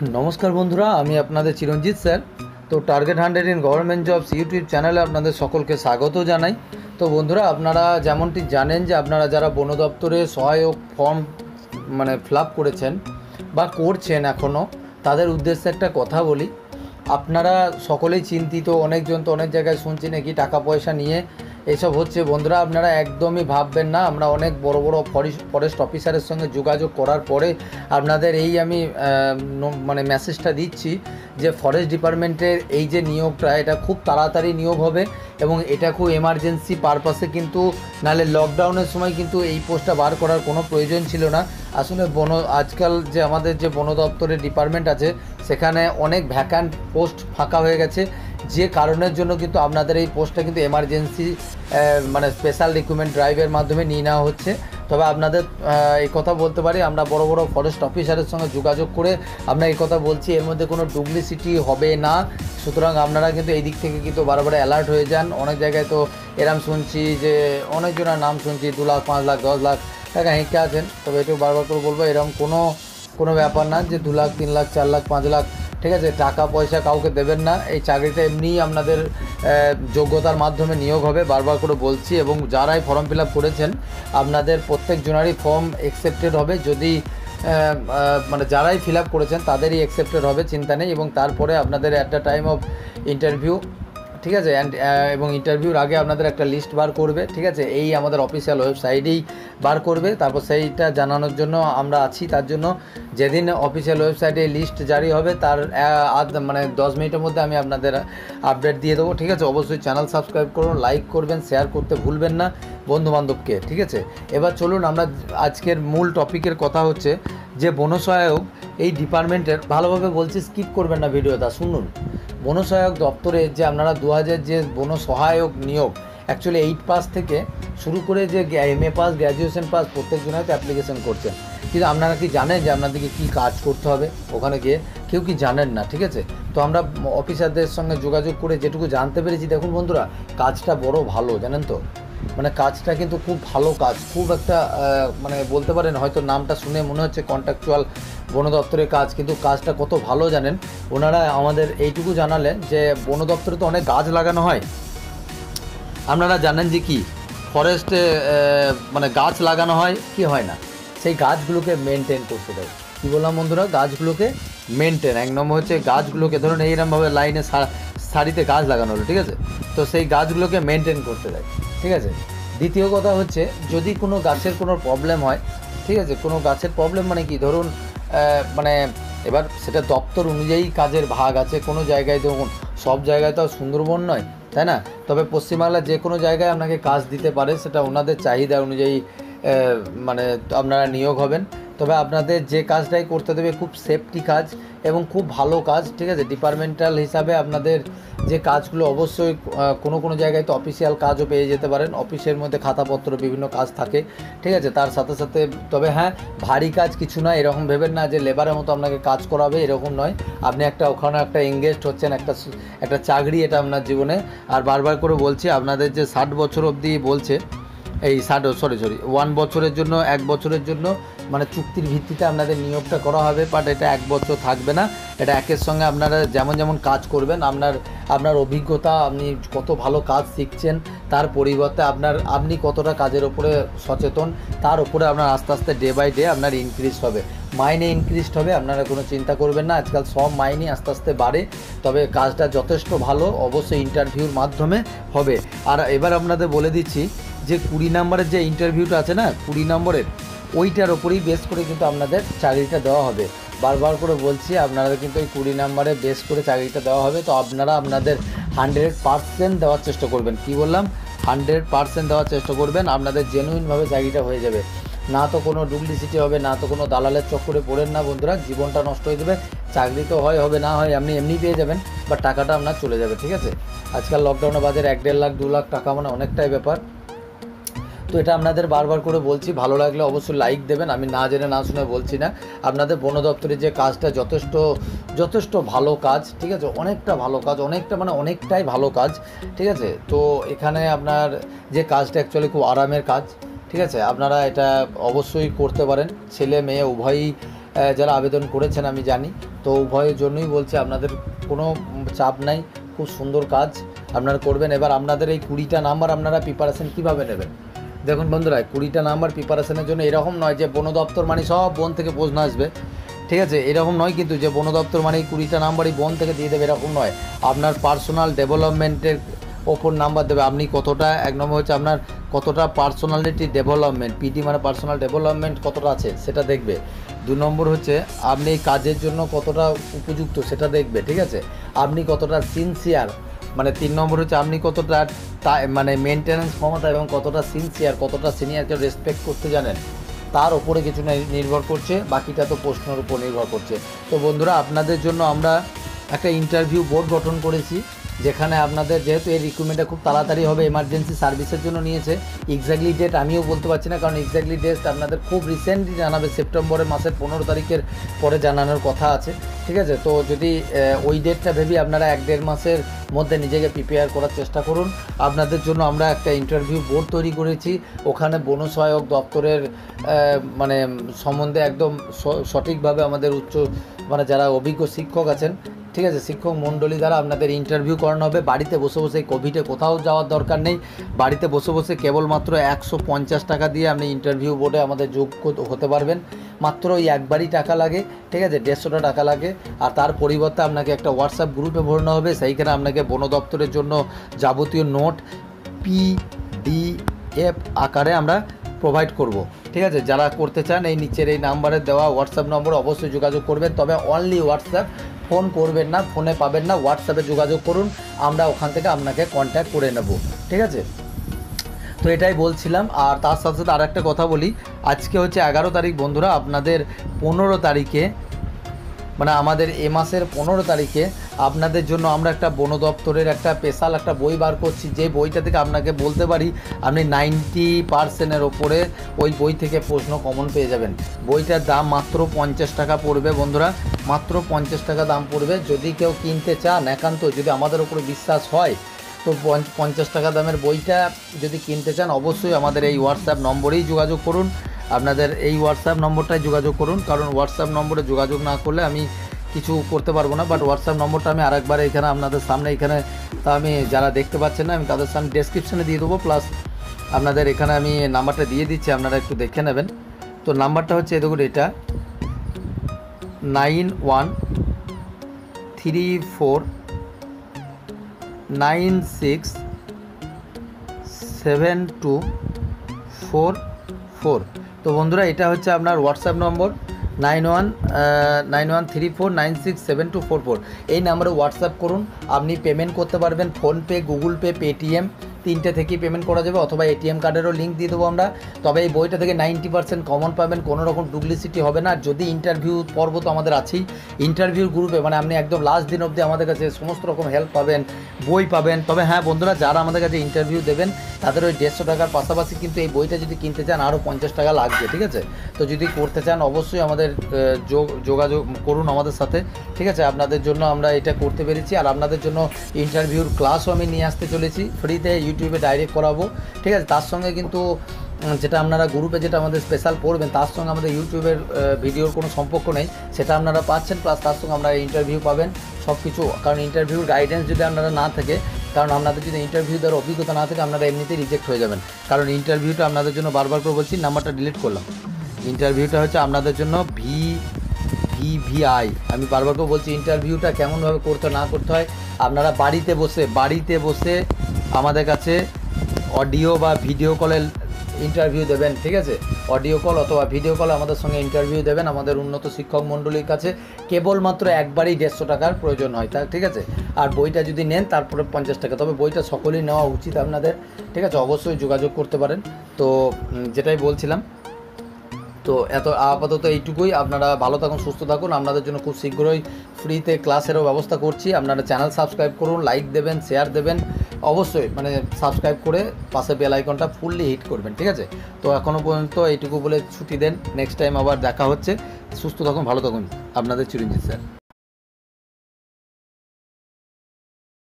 নমস্কার বন্ধুরা, আমি আপনাদের চিরঞ্জিত স্যার। তো target 100 in government jobs YouTube চ্যানেলে আপনাদের সকলকে স্বাগত জানাই। তো বন্ধুরা, আপনারা যেমনটি জানেন যে আপনারা যারা বন দপ্তরে সহায়ক ফর্ম ফিল আপ করেছেন বা করছেন এখনও, তাদের উদ্দেশ্যে একটা কথা বলি। আপনারা সকলেই চিন্তিত, অনেকজন তো অনেক জায়গায় শুনছি নাকি টাকা পয়সা নিয়ে এসব হচ্ছে। বন্ধুরা, আপনারা একদমই ভাববেন না। আমরা অনেক বড় বড় ফরেস্ট অফিসারের সঙ্গে যোগাযোগ করার পরে আপনাদের এই আমি মেসেজটা দিচ্ছি যে ফরেস্ট ডিপার্টমেন্টের এই যে নিয়োগটা, এটা খুব তাড়াতাড়ি নিয়োগ হবে এবং এটা খুব এমার্জেন্সি পারপাসে, কিন্তু নাহলে লকডাউনের সময় কিন্তু এই পোস্টটা বার করার কোনো প্রয়োজন ছিল না। আসলে আজকাল যে আমাদের যে বন দপ্তরের ডিপার্টমেন্ট আছে, সেখানে অনেক ভ্যাকান্ট পোস্ট ফাঁকা হয়ে গেছে, যে কারণের জন্য কিন্তু আপনাদের এই পোস্টটা কিন্তু এমার্জেন্সি স্পেশাল রিক্রুটমেন্ট ড্রাইভের মাধ্যমে নিয়ে নেওয়া হচ্ছে। তবে আপনাদের এই কথা বলতে পারি, আমরা বড় বড় ফরেস্ট অফিসারের সঙ্গে যোগাযোগ করে আমরা এই কথা বলছি, এর মধ্যে কোনো ডুপ্লিসিটি হবে না। সুতরাং আপনারা কিন্তু এই দিক থেকে কিন্তু বারবার অ্যালার্ট হয়ে যান। অনেক জায়গায় তো এরম শুনছি যে অনেকজনের নাম শুনছি 2 লাখ 5 লাখ 10 লাখ টাকা হেঁকে আছেন। তবে এটাও বারবার করে বলবো, এরকম কোনো ব্যাপার না যে 2 লাখ 3 লাখ 4 লাখ 5 লাখ, ঠিক আছে, টাকা পয়সা কাউকে দেবেন না। এই চাকরিটা এমনিই আপনাদের যোগ্যতার মাধ্যমে নিয়োগ হবে, বারবার করে বলছি। এবং যারাই ফর্ম ফিল আপ করেছেন, আপনাদের প্রত্যেকজনারই ফর্ম অ্যাকসেপ্টেড হবে। যদি যারাই ফিল আপ করেছেন তাদেরই অ্যাকসেপ্টেড হবে, চিন্তা নেই। এবং তারপরে আপনাদের at the time of interview, ঠিক আছে, এবং ইন্টারভিউর আগে আপনাদের একটা লিস্ট বার করবে, ঠিক আছে, এই আমাদের অফিসিয়াল ওয়েবসাইটেই বার করবে। তারপর সেইটা জানানোর জন্য আমরা আছি। তার জন্য যেদিন অফিসিয়াল ওয়েবসাইটে লিস্ট জারি হবে তার 10 মিনিটের মধ্যে আমি আপনাদের আপডেট দিয়ে দেবো, ঠিক আছে। অবশ্যই চ্যানেল সাবস্ক্রাইব করুন, লাইক করবেন, শেয়ার করতে ভুলবেন না বন্ধুবান্ধবকে, ঠিক আছে। এবার চলুন, আমরা আজকের মূল টপিকের কথা হচ্ছে যে বনসহায়ক এই ডিপার্টমেন্টের, ভালোভাবে বলছি, স্কিপ করবেন না ভিডিওটা, শুনুন। বনসহায়ক দপ্তরে যে আপনারা 2000 যে বনসহায়ক নিয়োগ, অ্যাকচুয়ালি 8 পাস থেকে শুরু করে যে MA পাস, গ্র্যাজুয়েশন পাস, প্রত্যেকজনের তো অ্যাপ্লিকেশন করছেন। কিন্তু আপনারা কি জানেন যে আপনাদেরকে কী কাজ করতে হবে ওখানে গিয়ে? কেউ কি জানেন না, ঠিক আছে। তো আমরা অফিসারদের সঙ্গে যোগাযোগ করে যেটুকু জানতে পেরেছি, দেখুন বন্ধুরা, কাজটা বড় ভালো, জানেন তো। কাজটা কিন্তু খুব ভালো কাজ, খুব একটা বলতে পারেন হয়তো নামটা শুনে মনে হচ্ছে কন্ট্রাকচুয়াল বন দপ্তরের কাজ, কিন্তু কাজটা কত ভালো জানেন। ওনারা আমাদের এইটুকু জানালেন যে বন দপ্তরে তো অনেক গাছ লাগানো হয়, আপনারা জানেন যে কি ফরেস্টে গাছ লাগানো হয় কি হয় না, সেই গাছগুলোকে মেনটেন করতে দেয়। কী বললাম বন্ধুরা? গাছগুলোকে মেনটেন। 1 নম্বর হচ্ছে গাছগুলোকে, ধরুন এইরকমভাবে লাইনে সারিতে গাছ লাগানো হলো, ঠিক আছে, তো সেই গাছগুলোকে মেনটেন করতে দেয়, ঠিক আছে। দ্বিতীয় কথা হচ্ছে, যদি কোনো গাছের কোনো প্রবলেম হয়, ঠিক আছে, কোনো গাছের প্রবলেম কি, ধরুন এবার সেটা দপ্তর অনুযায়ী কাজের ভাগ আছে। কোনো জায়গায় দেখুন, সব জায়গায় তো সুন্দরবন নয়, তাই না? তবে পশ্চিমবাংলার যে কোনো জায়গায় আপনাকে কাজ দিতে পারে, সেটা ওনাদের চাহিদা অনুযায়ী আপনারা নিয়োগ হবেন। তবে আপনাদের যে কাজটাই করতে দেবে খুব সেফটি কাজ এবং খুব ভালো কাজ, ঠিক আছে। ডিপার্টমেন্টাল হিসাবে আপনাদের যে কাজগুলো, অবশ্যই কোনো জায়গায় তো অফিসিয়াল কাজও পেয়ে যেতে পারেন। অফিসের মধ্যে খাতাপত্র বিভিন্ন কাজ থাকে, ঠিক আছে, তার সাথে সাথে। তবে হ্যাঁ, ভারী কাজ কিছু নয়, এরকম ভেবেন না যে লেবারের মতো আপনাকে কাজ করাবে, এরকম নয়। আপনি ওখানে একটা এঙ্গেজড হচ্ছেন, একটা চাকরি, এটা আপনার জীবনে। আর বারবার করে বলছি, আপনাদের যে 60 বছর অবধি বলছে, এই 1 বছরের জন্য, 1 বছরের জন্য চুক্তির ভিত্তিতে আপনাদের নিয়োগটা করা হবে। বাট এটা 1 বছর থাকবে না, এটা একের সঙ্গে আপনারা যেমন কাজ করবেন, আপনার অভিজ্ঞতা, আপনি কত ভালো কাজ শিখছেন, তার পরিবর্তে আপনি কতটা কাজের ওপরে সচেতন, তার উপরে আপনার আস্তে আস্তে ডে বাই ডে আপনার ইনক্রিজ হবে, মাইনে ইনক্রিজড হবে। আপনারা কোনো চিন্তা করবেন না, আজকাল সব মাইনে আস্তে আস্তে বাড়ে। তবে কাজটা যথেষ্ট ভালো, অবশ্যই ইন্টারভিউর মাধ্যমে হবে। আর এবার আপনাদের বলে দিচ্ছি যে 20 নম্বরের যে ইন্টারভিউটা আছে না, 20 নম্বরের, ওইটার ওপরেই বেস করে কিন্তু আপনাদের চাকরিটা দেওয়া হবে। বারবার করে বলছি, আপনাদের কিন্তু ওই 20 নম্বরে বেস করে চাকরিটা দেওয়া হবে। তো আপনারা আপনাদের 100% দেওয়ার চেষ্টা করবেন। কি বললাম? 100% দেওয়ার চেষ্টা করবেন, আপনাদের জেনুইনভাবে চাকরিটা হয়ে যাবে। না তো কোনো ডুপ্লিসিটি হবে, না তো কোনো দালালের চক্করে পড়েন না বন্ধুরা, জীবনটা নষ্ট হয়ে যাবে। চাকরি তো হবে না হয় আপনি এমনি পেয়ে যাবেন, বা টাকাটা আপনার চলে যাবে, ঠিক আছে। আজকাল লকডাউনে বাজারে 1-1.5 লাখ 2 লাখ টাকা অনেকটাই ব্যাপার। তো এটা আপনাদের বারবার করে বলছি, ভালো লাগলে অবশ্যই লাইক দেবেন। আমি না জেনে না শুনে বলছি না। আপনাদের বন দপ্তরে যে কাজটা যথেষ্ট ভালো কাজ, ঠিক আছে, অনেকটা ভালো কাজ, অনেকটাই ভালো কাজ, ঠিক আছে। তো এখানে আপনার যে কাজটা অ্যাকচুয়ালি খুব আরামের কাজ, ঠিক আছে। আপনারা এটা অবশ্যই করতে পারেন, ছেলে মেয়ে উভয়ই যারা আবেদন করেছেন আমি জানি। তো উভয়ের জন্যই বলছি, আপনাদের কোনো চাপ নাই, খুব সুন্দর কাজ আপনারা করবেন। এবার আপনাদের এই 20টা নাম্বার আপনারা প্রিপারেশন কীভাবে নেবেন? দেখুন বন্ধুরা, 20টা নাম্বার প্রিপারেশনের জন্য এরকম নয় যে বন দপ্তর মানে সব বন থেকে প্রশ্ন আসবে, ঠিক আছে? এরকম নয় কিন্তু যে বন দপ্তর মানে 20টা নাম্বারই বন থেকে দিয়ে দেবে, এরকম নয়। আপনার পার্সোনাল ডেভেলপমেন্টের ওপর নাম্বার দেবে, আপনি কতটা, এক নম্বর হচ্ছে আপনার কতটা পার্সোনালিটি ডেভেলপমেন্ট, পিটি মানে পার্সোনাল ডেভেলপমেন্ট কতটা আছে সেটা দেখবে। 2 নম্বর হচ্ছে আপনি এই কাজের জন্য কতটা উপযুক্ত সেটা দেখবে, ঠিক আছে? আপনি কতটা সিনসিয়ার, মানে 3 নম্বর হচ্ছে আপনি কতটা মানে মেনটেন্যান্স ক্ষমতা এবং কতটা সিনসিয়ার, কতটা সিনিয়রকে রেসপেক্ট করতে জানেন, তার ওপরে কিছু নির্ভর করছে, বাকিটা তো প্রশ্নের উপর নির্ভর করছে। তো বন্ধুরা, আপনাদের জন্য আমরা একটা ইন্টারভিউ বোর্ড গঠন করেছি, যেখানে আপনাদের যেহেতু এই রিক্রুটমেন্টটা খুব তাড়াতাড়ি হবে, এমার্জেন্সি সার্ভিসের জন্য নিয়েছে। এক্স্যাক্টলি ডেট আমিও বলতে পারছি না, কারণ এক্স্যাক্টলি ডেট আপনাদের খুব রিসেন্টলি জানাবে, সেপ্টেম্বরের মাসের 15 তারিখের পরে জানানোর কথা আছে, ঠিক আছে? তো যদি ওই ডেটটা ভেবে আপনারা 1-1.5 মাসের মধ্যে নিজেকে প্রিপেয়ার করার চেষ্টা করুন। আপনাদের জন্য আমরা একটা ইন্টারভিউ বোর্ড তৈরি করেছি, ওখানে বন সহায়ক দপ্তরের মানে সম্বন্ধে একদম সঠিকভাবে আমাদের মানে যারা অভিজ্ঞ শিক্ষক আছেন, ঠিক আছে, শিক্ষক মণ্ডলী দ্বারা আপনাদের ইন্টারভিউ করানো হবে। বাড়িতে বসে বসে, কোভিডে কোথাও যাওয়ার দরকার নেই, বাড়িতে বসে বসে কেবলমাত্র 150 টাকা দিয়ে আপনি ইন্টারভিউ বোর্ডে আমাদের যোগ্য হতে পারবেন। মাত্র ওই একবারই টাকা লাগে, ঠিক আছে, 150 টাকা লাগে। আর তার পরিবর্তে আপনাকে একটা হোয়াটসঅ্যাপ গ্রুপে ভরানো হবে, সেইখানে আপনাকে বন দপ্তরের জন্য যাবতীয় নোট PDF আকারে আমরা প্রোভাইড করব, ঠিক আছে? যারা করতে চান এই নিচের এই নাম্বারে দেওয়া হোয়াটসঅ্যাপ নম্বরে অবশ্যই যোগাযোগ করবেন, তবে অনলি হোয়াটসঅ্যাপ, ফোন করবেন না, ফোনে পাবেন না, হোয়াটসঅ্যাপে যোগাযোগ করুন, আমরা ওখান থেকে আপনাকে কন্ট্যাক্ট করে নেব, ঠিক আছে? তো এটাই বলছিলাম। আর তার সাথে সাথে আর একটা কথা বলি, আজকে হচ্ছে 11 তারিখ বন্ধুরা, আপনাদের 15 তারিখে, মানে আমাদের এ মাসের 15 তারিখে আপনাদের জন্য আমরা একটা বন দপ্তরের একটা স্পেশাল একটা বই বার করছি, যে বইটা থেকে আপনাকে বলতে পারি আপনি 90% ওপরে ওই বই থেকে প্রশ্ন কমন পেয়ে যাবেন। বইটার দাম মাত্র 50 টাকা পড়বে বন্ধুরা, মাত্র 50 টাকা দাম পড়বে। যদি কেউ কিনতে চান, একান্ত যদি আমাদের উপরে বিশ্বাস হয়, তো 50 টাকা দামের বইটা যদি কিনতে চান, অবশ্যই আমাদের এই হোয়াটসঅ্যাপ নম্বরেই যোগাযোগ করুন। আপনাদের এই হোয়াটসঅ্যাপ নম্বরটায় যোগাযোগ করুন, কারণ হোয়াটসঅ্যাপ নম্বরে যোগাযোগ না করলে আমি কিছু করতে পারবো না। বাট হোয়াটসঅ্যাপ নম্বরটা আমি আরেকবার এখানে আপনাদের সামনে, এখানে তা আমি যারা দেখতে পাচ্ছেন না, আমি তাদের সামনে ডেসক্রিপশানে দিয়ে দেবো, প্লাস আপনাদের এখানে আমি নাম্বারটা দিয়ে দিচ্ছি, আপনারা একটু দেখে নেবেন। তো নাম্বারটা হচ্ছে দেখুন, এটা 9134967244। তো বন্ধুরা, এটা হচ্ছে আপনার হোয়াটসঅ্যাপ নম্বর 9134967244। এই নাম্বারে হোয়াটসঅ্যাপ করুন, আপনি পেমেন্ট করতে পারবেন ফোনপে, গুগল পে, পেটিএম, 3টে থেকেই পেমেন্ট করা যাবে, অথবা এটিএম কার্ডেরও লিঙ্ক দিয়ে দেবো আমরা। তবে এই বইটা থেকে 90% কমন পাবেন, কোনো রকম ডুপ্লিসিটি হবে না। যদি ইন্টারভিউ পর্ব তো আমাদের আছেই, ইন্টারভিউ গ্রুপে মানে আপনি একদম লাস্ট দিন অবধি আমাদের কাছে সমস্ত রকম হেল্প পাবেন, বই পাবেন। তবে হ্যাঁ বন্ধুরা, যারা আমাদের কাছে ইন্টারভিউ দেবেন তাদের ওই 150 টাকার পাশাপাশি কিন্তু এই বইটা যদি কিনতে চান আরও 50 টাকা লাগবে, ঠিক আছে? তো যদি করতে চান অবশ্যই আমাদের যোগাযোগ করুন আমাদের সাথে, ঠিক আছে? আপনাদের জন্য আমরা এটা করতে পেরেছি। আর আপনাদের জন্য ইন্টারভিউর ক্লাসও আমি নিয়ে আসতে চলেছি, ফ্রিতে ইউটিউবে ডাইরেক্ট করাবো, ঠিক আছে? তার সঙ্গে কিন্তু যেটা আপনারা গ্রুপে যেটা আমাদের স্পেশাল পড়বেন, তার সঙ্গে আমাদের ইউটিউবের ভিডিওর কোনো সম্পর্ক নেই, সেটা আপনারা পাচ্ছেন, প্লাস তার সঙ্গে আপনারা ইন্টারভিউ পাবেন, সব কিছু। কারণ ইন্টারভিউর গাইডেন্স যদি আপনারা না থাকে, কারণ আপনাদের যদি ইন্টারভিউ দেওয়ার অভিজ্ঞতা না থাকে, আপনারা এমনিতেই রিজেক্ট হয়ে যাবেন। কারণ ইন্টারভিউটা আপনাদের জন্য, বারবার করে বলছি, নাম্বারটা ডিলিট করলাম, ইন্টারভিউটা হচ্ছে আপনাদের জন্য VVI। আমি বারবার করে বলছি, ইন্টারভিউটা কেমনভাবে করতে না করতে হয়, আপনারা বাড়িতে বসে আমাদের কাছে অডিও বা ভিডিও কলে ইন্টারভিউ দেবেন, ঠিক আছে? অডিও কল অথবা ভিডিও কল আমাদের সঙ্গে ইন্টারভিউ দেবেন আমাদের উন্নত শিক্ষক মণ্ডলীর কাছে। কেবলমাত্র একবারই 150 টাকার প্রয়োজন হয়, তা ঠিক আছে? আর বইটা যদি নেন তারপরে 50 টাকা। তবে বইটা সকলেই নেওয়া উচিত আপনাদের, ঠিক আছে? অবশ্যই যোগাযোগ করতে পারেন। তো যেটাই বলছিলাম, তো আপাতত এইটুকুই। আপনারা ভালো থাকুন, সুস্থ থাকুন। আপনাদের জন্য খুব শীঘ্রই ফ্রিতে ক্লাসেরও ব্যবস্থা করছি। আপনারা চ্যানেল সাবস্ক্রাইব করুন, লাইক দেবেন, শেয়ার দেবেন, অবশ্যই মানে সাবস্ক্রাইব করে পাশে বেল আইকনটা ফুললি হিট করবেন, ঠিক আছে? তো এখনও পর্যন্ত এইটুকু বলে ছুটি দেন, নেক্সট টাইম আবার দেখা হচ্ছে। সুস্থ থাকুন, ভালো থাকুন, আপনাদের চিরঞ্জিত স্যার।